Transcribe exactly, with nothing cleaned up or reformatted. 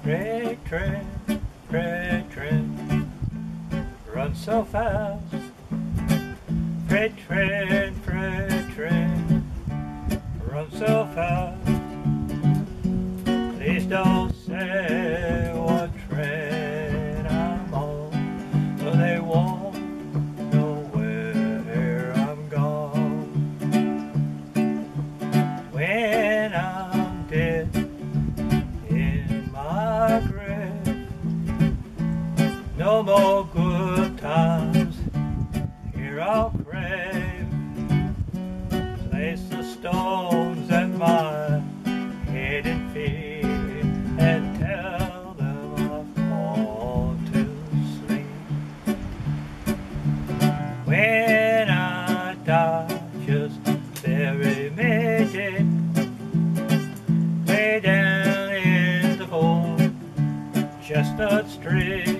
Freight train, freight train, run so fast. Freight train, freight train, run so fast. Please don't say what train I'm on, so they won't know where I'm gone. When I'm dead in my grave, no more good times here I'll crave. Place the stones at my head and feet and tell them I've gone to sleep. When I die, just bury me dead, way down in the old chestnut street.